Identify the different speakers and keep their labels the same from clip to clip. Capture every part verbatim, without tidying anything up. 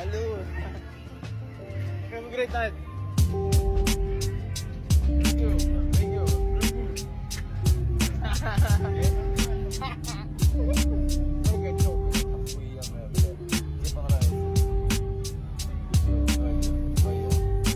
Speaker 1: Алло. Have a great night. Thank you. Thank you. Много чёрт. Охуенная, блядь. Мне понравилось. Твоё.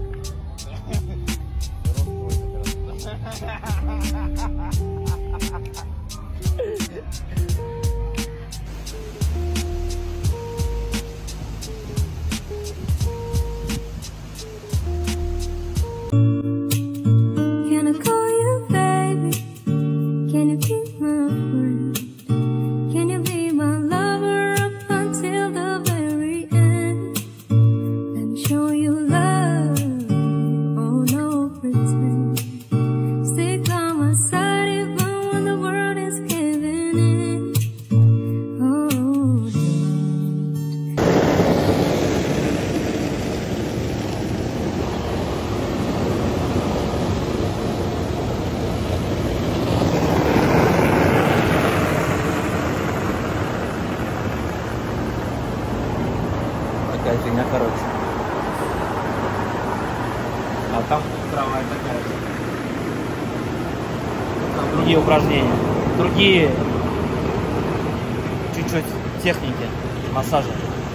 Speaker 2: Can I call you baby? Can you be my friend? Can you be my lover up until the very end? Let me show you love, oh no pretend. Stick by my side even when the world is giving in. Oh,
Speaker 1: такая фигня, короче. А там кровать такая. Там другие упражнения. Другие чуть-чуть техники массажа.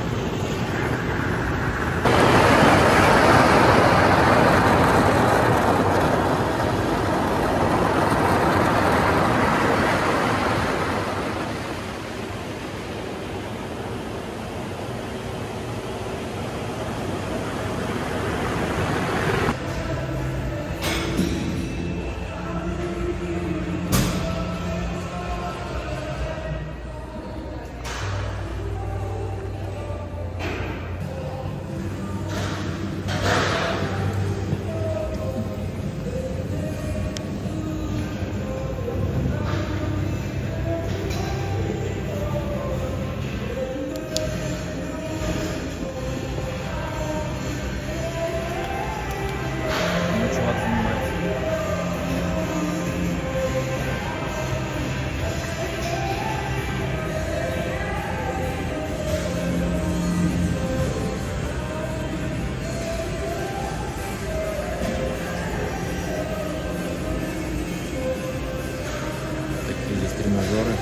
Speaker 1: Такие здесь тренажеры.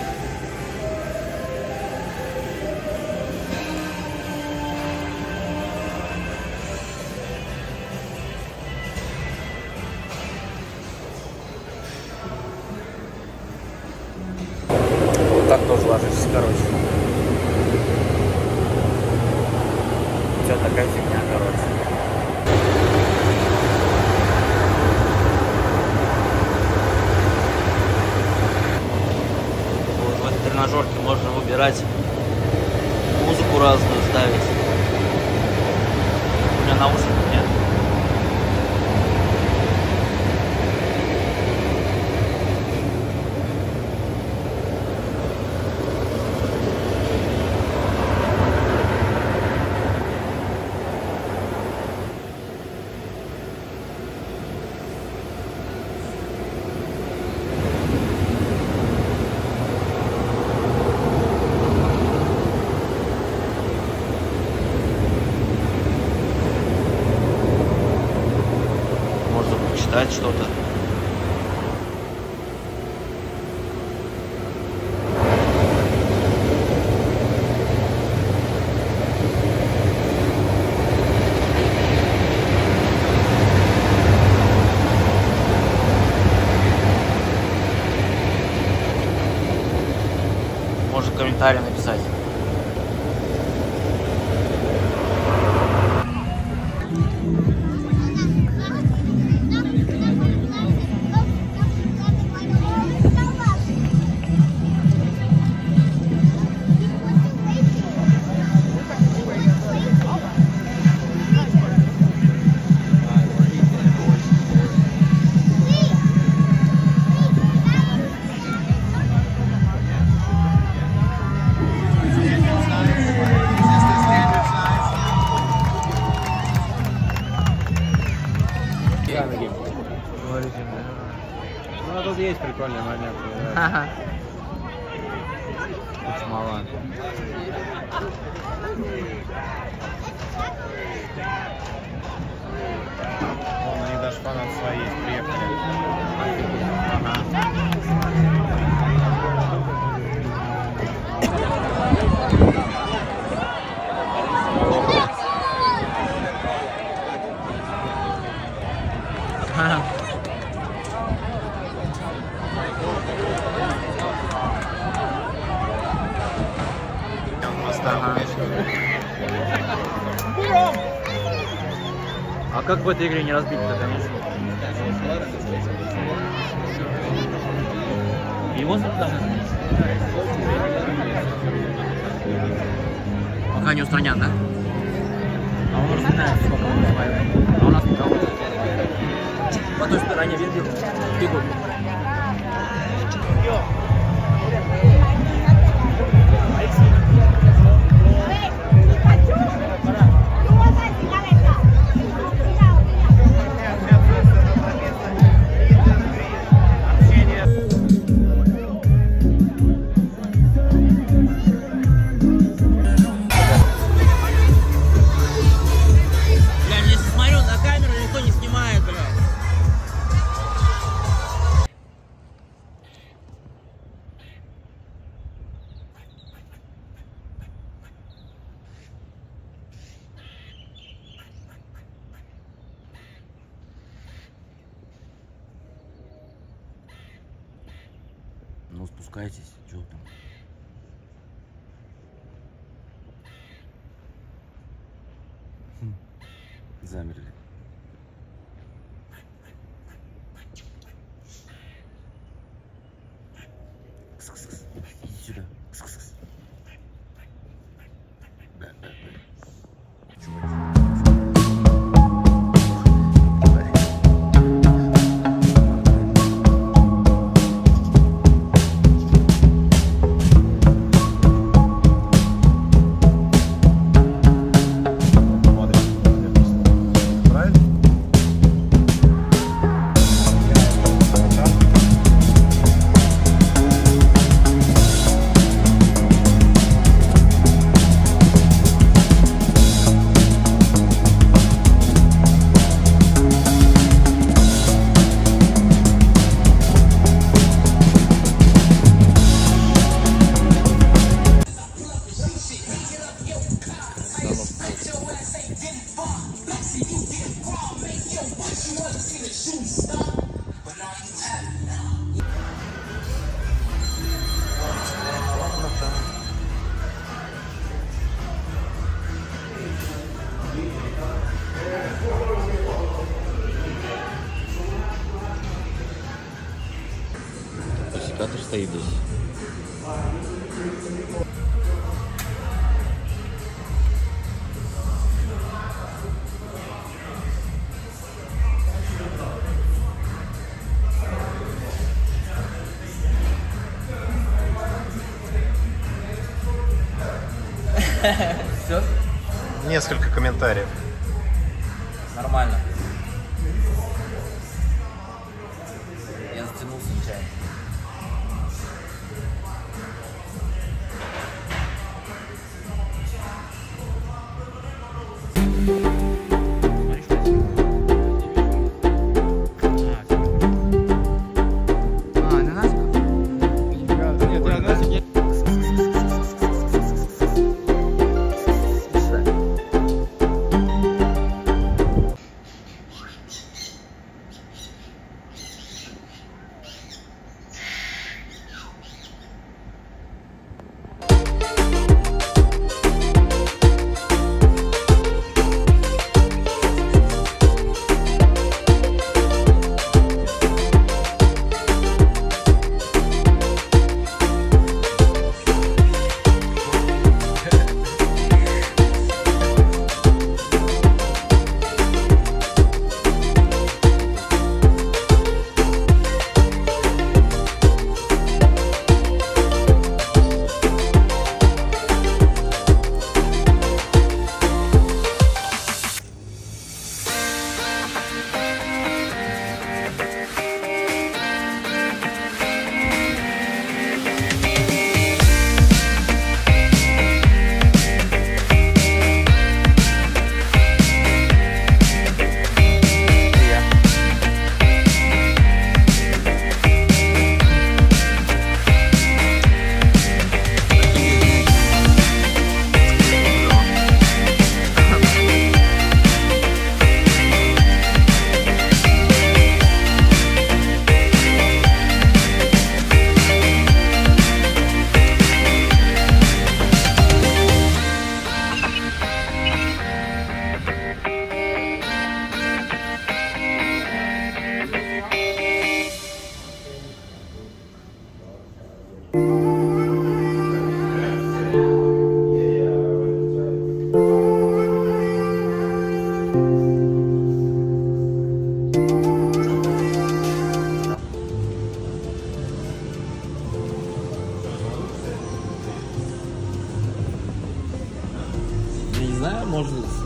Speaker 1: Вот так тоже ложишься, короче. Все такая фигня, короче. В тренажерке можно выбирать музыку разную, ставить. У меня наушников нет. Читать что-то. Можно комментарий написать.
Speaker 3: Ну, тут есть прикольные моменты. Да. Тут мало. А как в этой игре не разбить это место? Его должны сменить. Пока не устранят, да? А он распинается, сколько он успевает. А у нас никого. По той стороне видел. Бегут.
Speaker 4: Ну, спускайтесь, что там? Хм. Замерли. Кс-кс-кс. Иди сюда. Кс-кс-кс. Да, да, да. Чувак. Секатор стоит здесь.
Speaker 3: Все?
Speaker 1: Несколько комментариев.
Speaker 3: Нормально. Я затянулся нечаянно.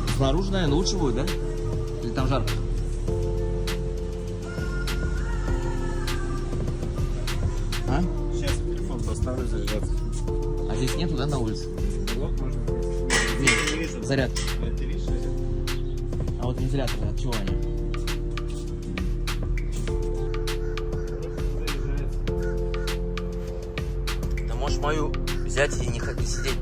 Speaker 3: Снаружи, наверное, лучше будет, да? Или там жарко? А?
Speaker 1: Сейчас телефон поставлю заряжаться.
Speaker 3: А здесь нету, да, на улице?
Speaker 1: Вот можно.
Speaker 3: Нет, заряд.
Speaker 1: Ты видишь,
Speaker 3: А вот вентиляторы, от чего они? Ты можешь мою взять и не ходить сидеть.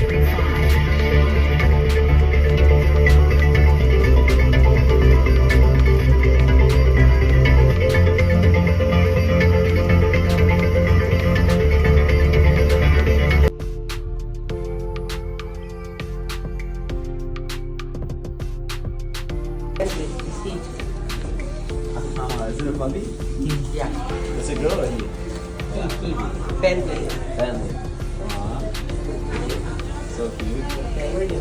Speaker 1: Ah, is it a puppy?
Speaker 3: Yeah.
Speaker 1: Is it a girl or he?
Speaker 3: Bentley.
Speaker 1: Bentley. Aww. So cute.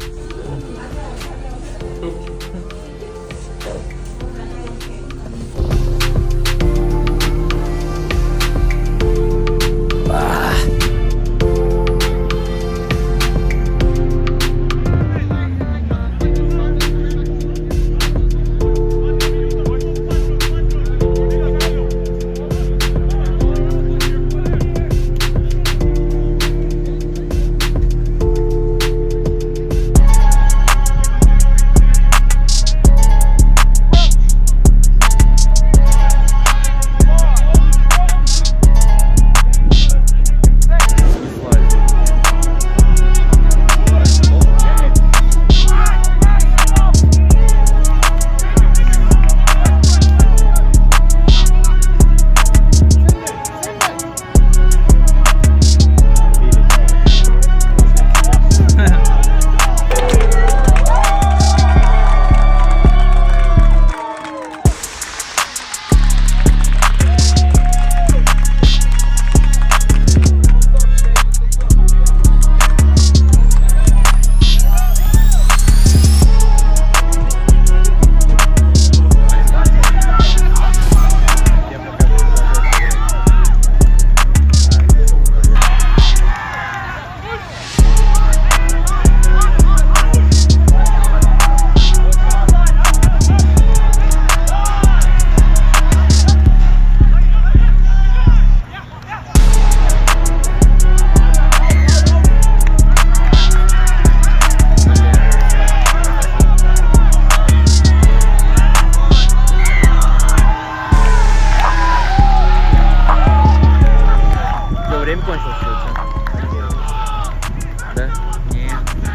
Speaker 3: Время кончилось, что да? Не.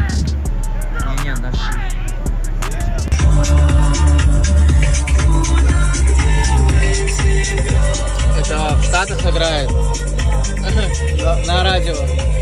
Speaker 3: Не, не, наши. Это в Штатах играет. На радио.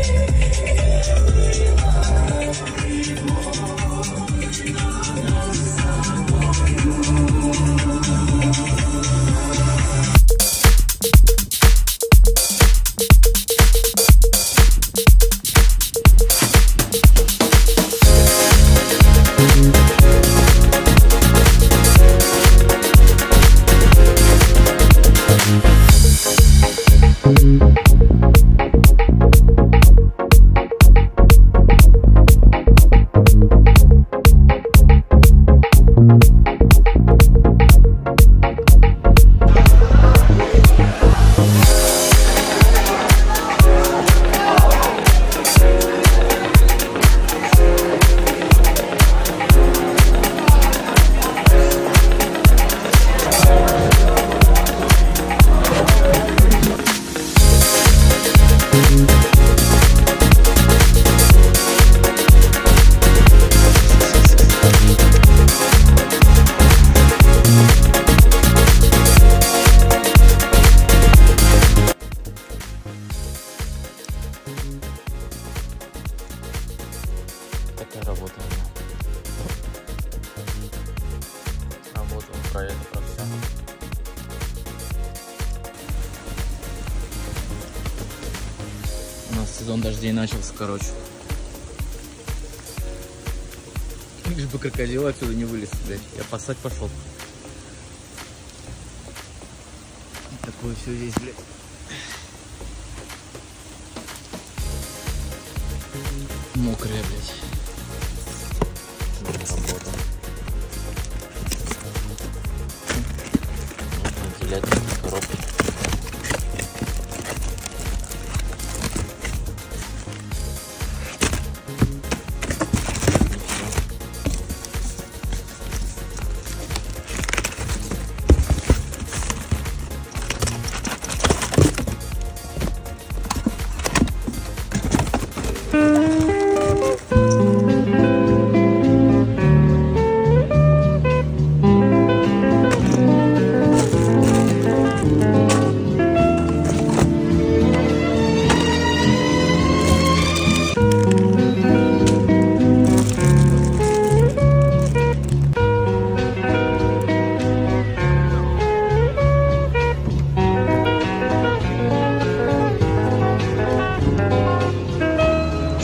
Speaker 4: Такая работа. Работаем про это, про все.
Speaker 3: У нас сезон дождей начался, короче. Лишь бы крокодил отсюда не вылез, блядь. Я пасать пошел. Такое все здесь, блядь. Мокрое, блядь.
Speaker 4: работает.